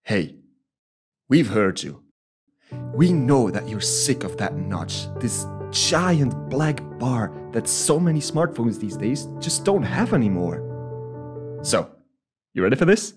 Hey, we've heard you. We know that you're sick of that notch, this giant black bar that so many smartphones these days just don't have anymore. So, you ready for this?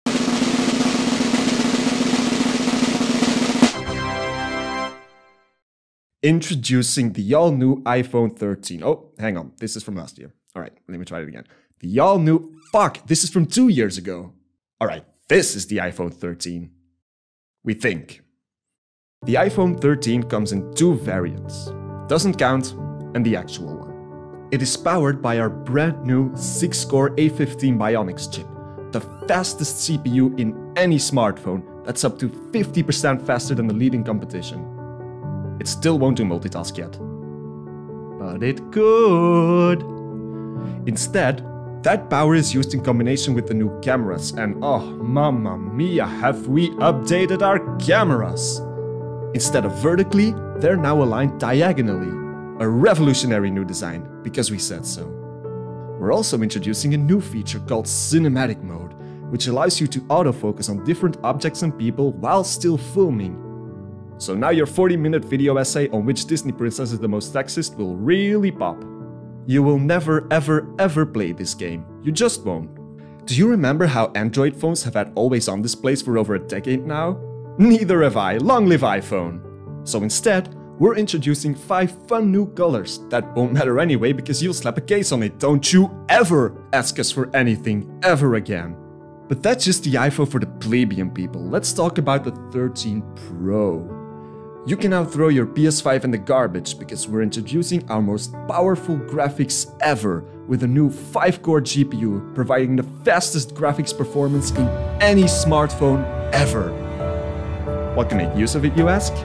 Introducing the all-new iPhone 13. Oh, hang on, this is from last year. Alright, let me try it again. The all-new... Fuck, this is from 2 years ago. Alright, this is the iPhone 13. We think. The iPhone 13 comes in two variants. Doesn't count, and the actual one. It is powered by our brand new 6-core A15 Bionics chip, the fastest CPU in any smartphone that's up to 50% faster than the leading competition. It still won't do multitask yet. But it could. Instead, that power is used in combination with the new cameras, and oh, mamma mia, have we updated our cameras! Instead of vertically, they're now aligned diagonally. A revolutionary new design, because we said so. We're also introducing a new feature called Cinematic Mode, which allows you to autofocus on different objects and people while still filming. So now your 40-minute video essay on which Disney princess is the most sexist will really pop. You will never ever play this game. You just won't. Do you remember how Android phones have had always-on displays for over a decade now? Neither have I. Long live iPhone. So instead, we're introducing 5 fun new colors that won't matter anyway because you'll slap a case on it. Don't you ever ask us for anything ever again. But that's just the iPhone for the plebeian people. Let's talk about the 13 Pro. You can now throw your PS5 in the garbage because we're introducing our most powerful graphics ever with a new 5-core GPU providing the fastest graphics performance in any smartphone ever. What can make use of it, you ask?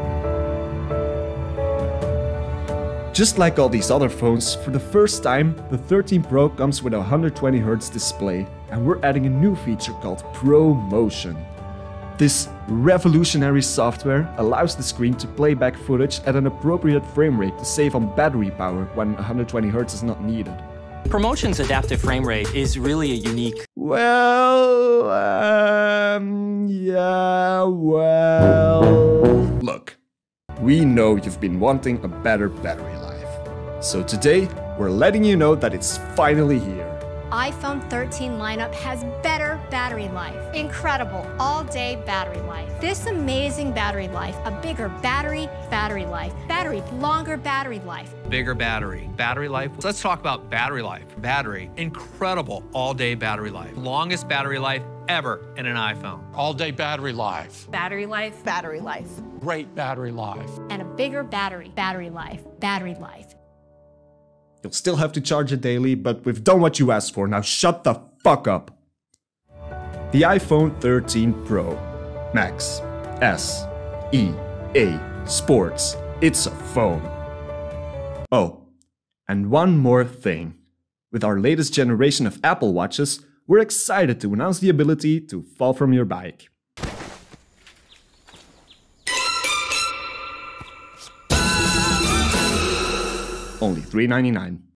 Just like all these other phones, for the first time, the 13 Pro comes with a 120Hz display, and we're adding a new feature called ProMotion. This revolutionary software allows the screen to play back footage at an appropriate frame rate to save on battery power when 120Hz is not needed. ProMotion's adaptive frame rate is really a unique... Look, we know you've been wanting a better battery life. So today, we're letting you know that it's finally here. iPhone 13 lineup has better battery life. Incredible all-day battery life. This amazing battery life, a bigger battery life. Battery, longer battery life. Bigger battery life. Let's talk about battery life. Battery, incredible all-day battery life. Longest battery life ever in an iPhone. All-day battery life. Battery life. Battery life. Great battery life. And a bigger battery life. Battery life. You'll still have to charge it daily, but we've done what you asked for, now shut the fuck up! The iPhone 13 Pro. Max. S. E. A. Sports. It's a phone. Oh, and one more thing. With our latest generation of Apple Watches, we're excited to announce the ability to fall from your bike. Only $3.99.